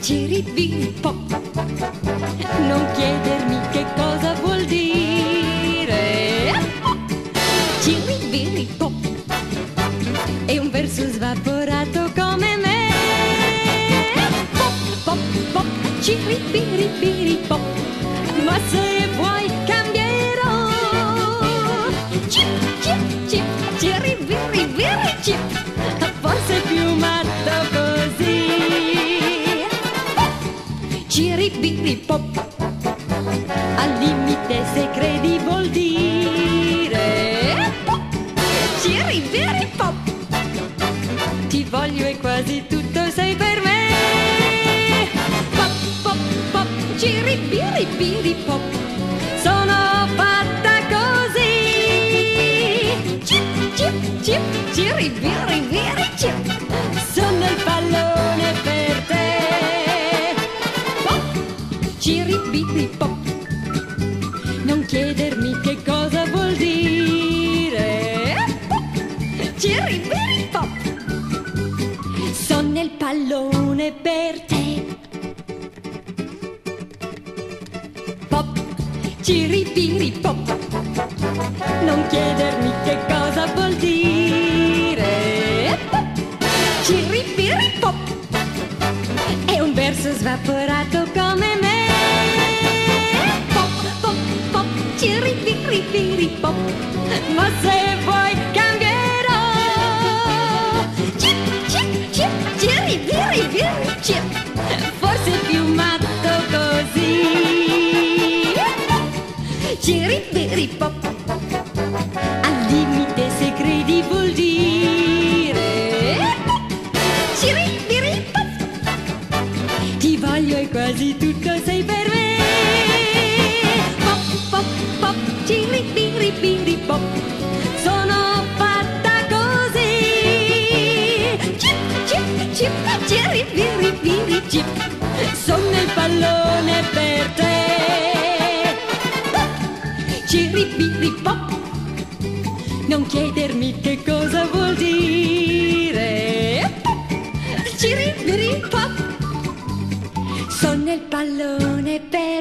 Ciribiripop, non chiedermi che cosa vuol dire. Ciribiripop, è un verso svaporato come me. Pop, pop, pop, ciribiripop, ma se vuoi cambierò. Cip, cip, cip, ciribiribiricip, forse più matto così. Ciribiripop, al limite se credi vuol dire. Ciribiripop, ti voglio e quasi tutto sei per me. Pop, pop, pop, ciribiribiripop, sono fatta così. Cip, cip, cip, ciribiribiricip, sono il pallone per te. Ciribiripop, non chiedermi che cosa vuol dire. Ciribiripop, sono il pallone per te. Pop, ciribiripop, non chiedermi che cosa vuol dire. Pop, ciribiripop, è un verso svaporato come me. Ciribiribiripop, ma se vuoi cambierò. Cip, cip, cip, ciribiribiricip, forse più matto così. Ciribiripop, al limite se credi vuol dire. Ciribiripop, ti voglio e quasi tutto sei per me. Ciribiribiripop, sono fatta così. Cip, cip, cip, ciribiribiricip, sono il pallone per te. Ciribiripop, non chiedermi che cosa vuol dire. Ciribiripop, sono il pallone per te.